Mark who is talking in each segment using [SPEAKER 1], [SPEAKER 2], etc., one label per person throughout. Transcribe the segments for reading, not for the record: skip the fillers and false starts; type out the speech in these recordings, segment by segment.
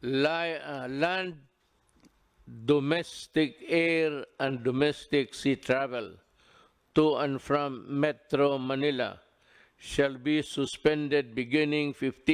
[SPEAKER 1] land, domestic air, and domestic sea travel to and from Metro Manila shall be suspended beginning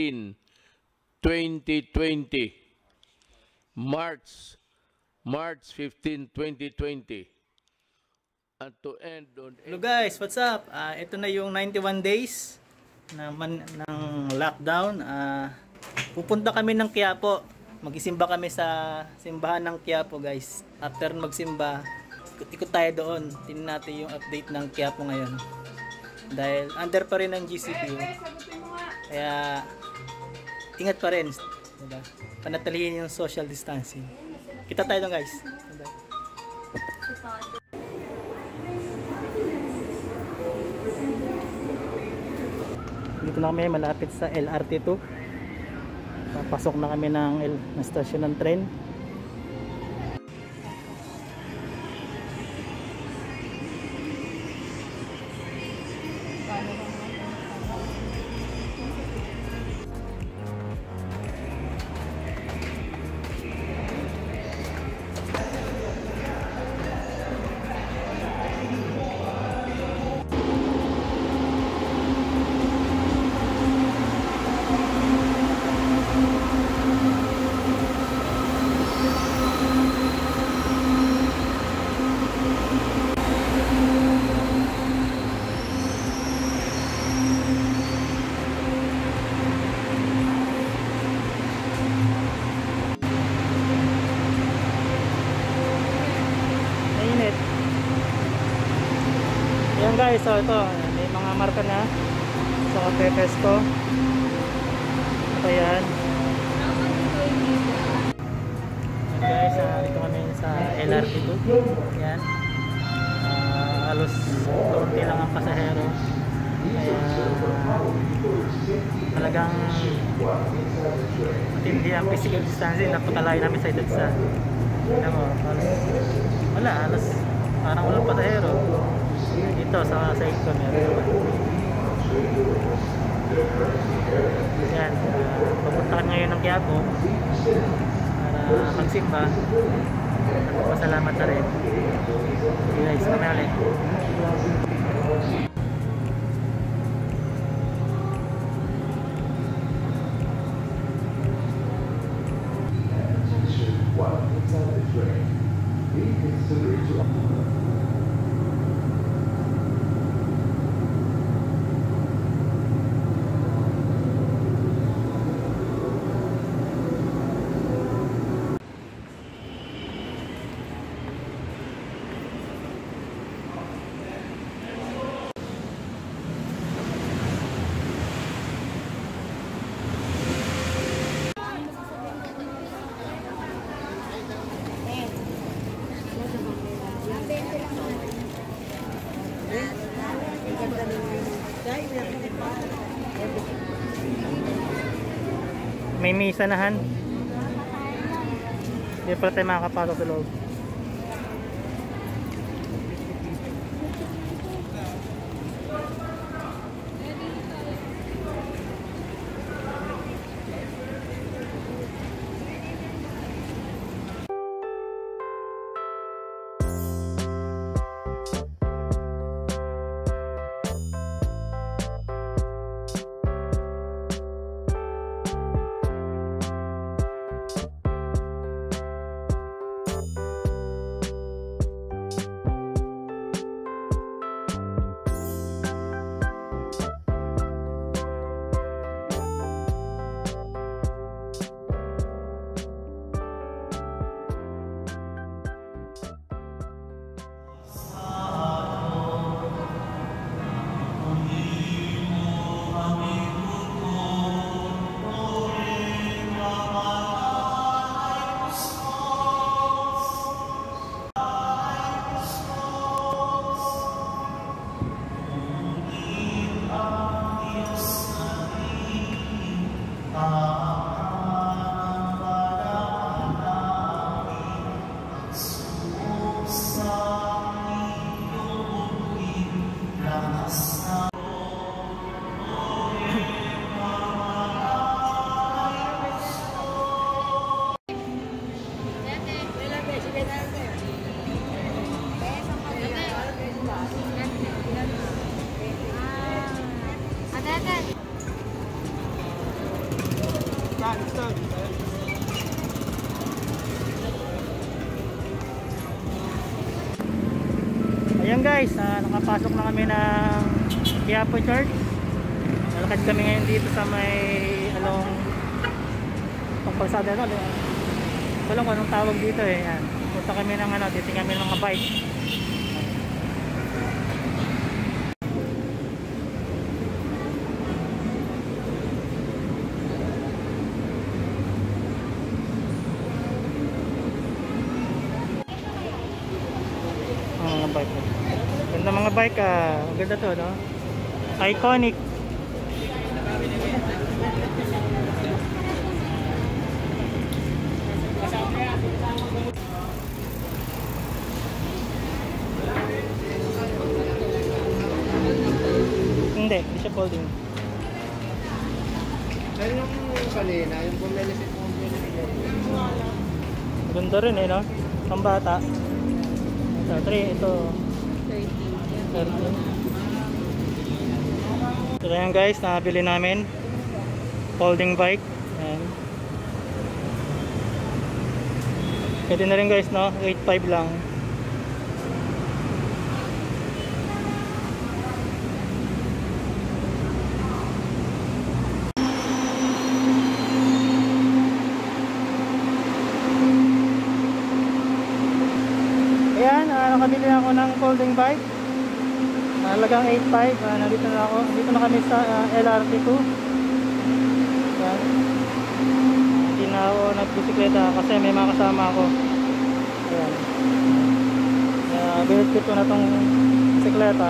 [SPEAKER 1] 2020, March 15, 2020, and to end on...
[SPEAKER 2] Hello guys, what's up? Ito na yung 91 days ng lockdown. Pupunta kami ng Quiapo. Magisimba kami sa simbahan ng Quiapo guys. After magsimba, ikot tayo doon. Tingnan natin yung update ng Quiapo ngayon. Dahil under pa rin ang GCQ. Kaya ingat pa rin. Diba? Panatilihin yung social distancing. Kita tayo doon guys. Diba? Dito na kami malapit sa LRT2. Papasok na kami ng stasyon ng tren. Ayan guys, so ito, may mga marka na sa Pepes ko. Ayan. Ayan guys, dito kami sa LRT2. Ayan. Halos konti lang ang pasahero. Kaya talagang matindi ang physical distancing. Napakalayo namin sa EDSA. Ayan mo, halos parang walang pasahero. Dito sa side ko meron naman. Yan, papunta kami ngayon ng Quiapo para magsimba at magpasalamat na rin. Okay guys, kami ulit. May misa na han. Hindi pala tayo makakapasok sa loob. Ayan guys, nakapasok na kami ng Quiapo Church. Nalakad kami ngayon dito sa may pagpalsada ito. Ito lang kung anong tawag dito eh. Yan. Punta kami ng titingnan kami ng mga bike. Mga bike. Ganda mga bike ganda to, no? Iconic. Hindi siya folding.
[SPEAKER 3] Pero yung kanina, yung bumili si Pombili.
[SPEAKER 2] Ganda rin eh, no? Pambata. Ito, 3, ito 13. So yan guys, nabili namin folding bike. Ayan. Pwede na rin guys, no? 8.5 lang. Ayan, nakabili ako ng folding bike. Halagang 8.5. Nandito na ako. Dito na kami sa LRT2. Ayan. Hindi na ako nagbisikleta kasi may mga kasama ako. Ayan. Binit ko na tong bisikleta.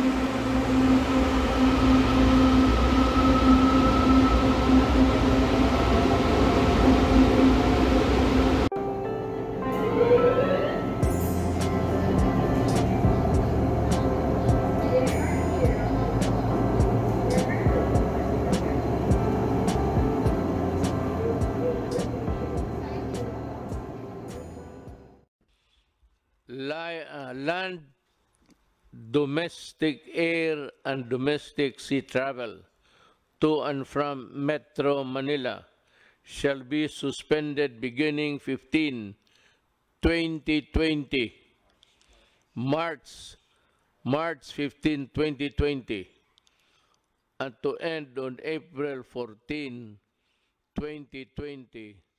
[SPEAKER 1] Land, domestic air and domestic sea travel to and from Metro Manila shall be suspended beginning 15/2020, March 15, 2020, and to end on April 14, 2020.